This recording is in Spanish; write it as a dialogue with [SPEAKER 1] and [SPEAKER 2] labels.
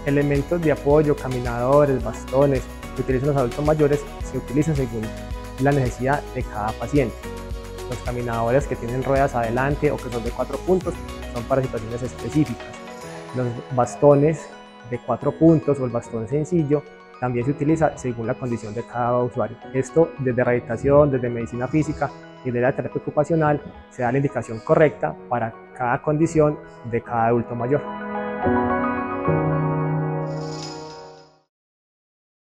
[SPEAKER 1] elementos de apoyo, caminadores, bastones que utilizan los adultos mayores se utilizan según la necesidad de cada paciente. Los caminadores que tienen ruedas adelante o que son de 4 puntos son para situaciones específicas. Los bastones de 4 puntos o el bastón sencillo también se utiliza según la condición de cada usuario. Esto desde rehabilitación, desde medicina física y desde la terapia ocupacional se da la indicación correcta para cada condición de cada adulto mayor.